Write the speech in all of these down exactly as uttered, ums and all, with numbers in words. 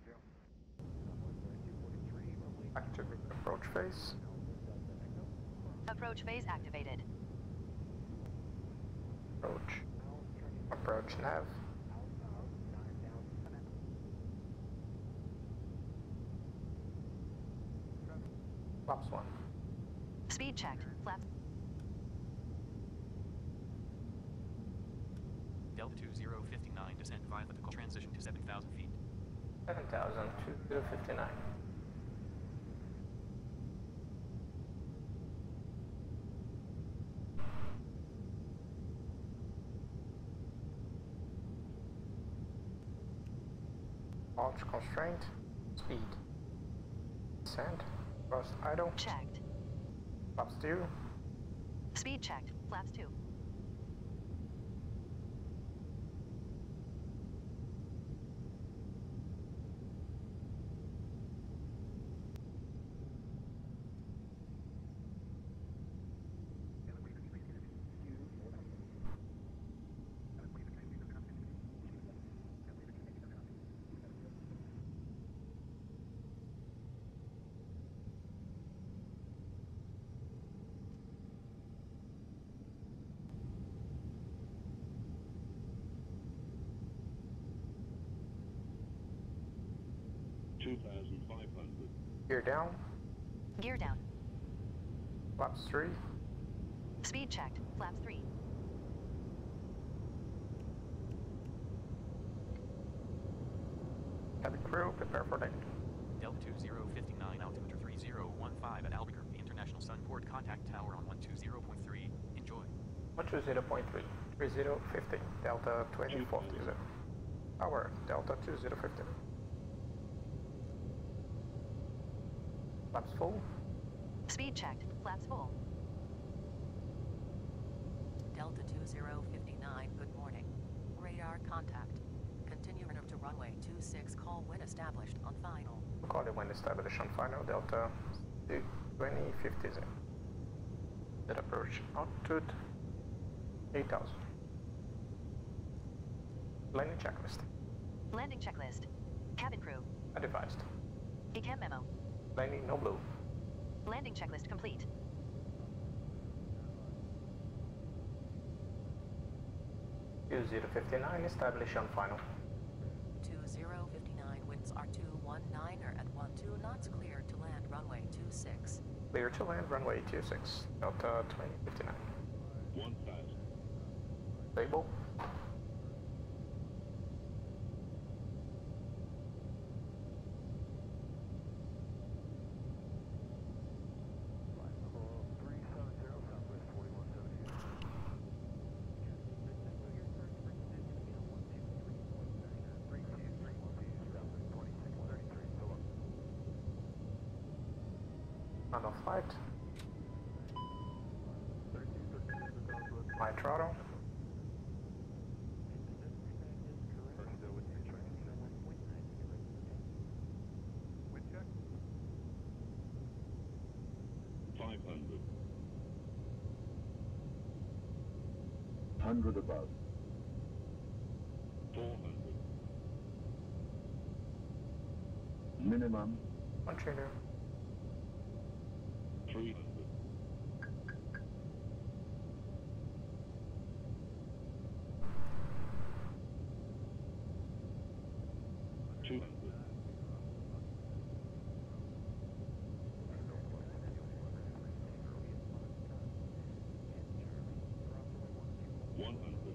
Activate approach phase. Approach phase activated. Approach. Approach nav. Flaps one. Speed checked. Flaps. Delta two zero five nine, descent via vertical transition to seven thousand feet. seven thousand two hundred fifty-nine. Launch constraint. Speed. Descent. Thrust idle. Checked. Flaps two. Speed checked. Flaps two. two thousand five hundred. Gear down. Gear down. Flaps three. Speed checked. Flaps three. Cabin crew, prepare for landing. Delta two zero five nine, altimeter three zero one five at Albuquerque International Sunport, contact tower on one two zero point three. Enjoy. one two zero point three. three zero fifty. Delta twenty forty. Tower, Delta two zero fifty. Flaps full. Speed checked. Flaps full. Delta two zero five nine, good morning. Radar contact. Continue to runway two six, call when established on final. Call it when established on final. Delta twenty fifty. That approach altitude eight thousand. Landing checklist. Landing checklist. Cabin crew. Advised. E C A M memo. Landing no blue. Landing checklist complete. two zero five nine established on final. two zero five nine, winds are two one nine er at one two knots, clear to land runway two six. Clear to land runway two six. Delta twenty fifty-nine. one thousand. Stable. On the flight. My throttle. five hundred. one hundred above. four hundred. Minimum. One trainer. three hundred. two hundred. one hundred.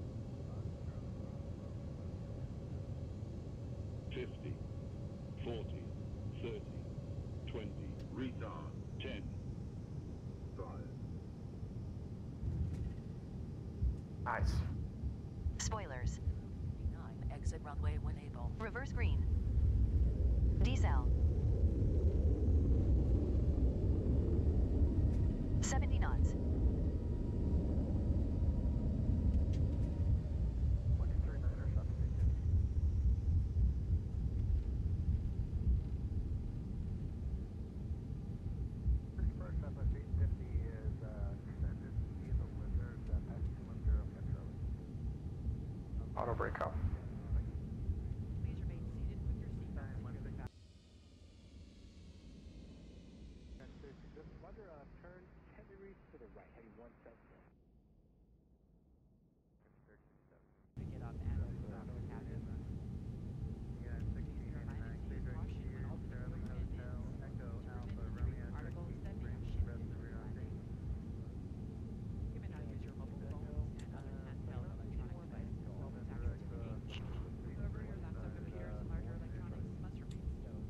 fifty. forty. thirty. twenty. Retard. ten. five. Nice. Spoilers. nine, exit runway when able. Reverse green. Decel. seventy knots. Auto brake off. Please remain seated with your seatbelt right, heading one seven four. To get up and out of the cabin. Yeah, sixteen nine, clear direct here, Sterling Hotel, Echo Alpha, Romeo Articles that may have thirteen, shifted rest of to your update. You may now use your mobile phones and other handheld electronic devices to always access to the gate. However, your laptop computers and larger electronics must remain stowed.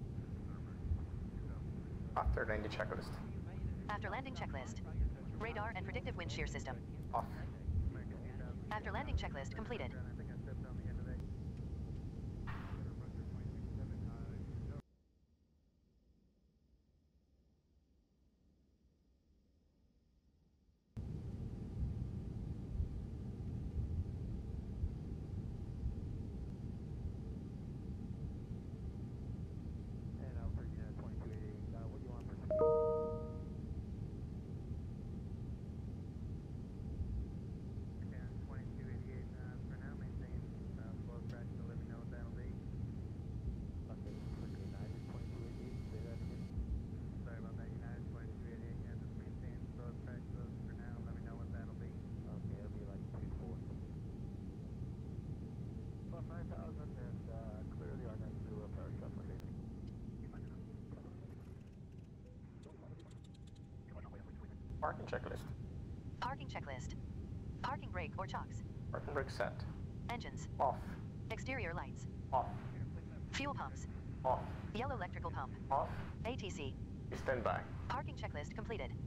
After landing checklist. After landing checklist. Radar and predictive wind shear system. Off. After landing checklist completed. And I'll for unit twenty-two eighty-eight. Uh, what do you want for Again, twenty-two eighty-eight uh, for now, maintain uh, flow crash to let me know what that'll be. Okay, quick United twenty-two eighty-eight, say that again. Sorry about that, United twenty-two eighty-eight, yeah, just maintain flow crash those for now, let me know what that'll be. Okay, it'll be like two four. Plus nine thousand and uh, clear the R nine through a power shuffle. Parking checklist. Parking checklist. Parking brake or chocks. Parking brake set. Engines. Off. Exterior lights. Off. Fuel pumps. Off. Yellow electrical pump. Off. A T C. Stand by. Parking checklist completed.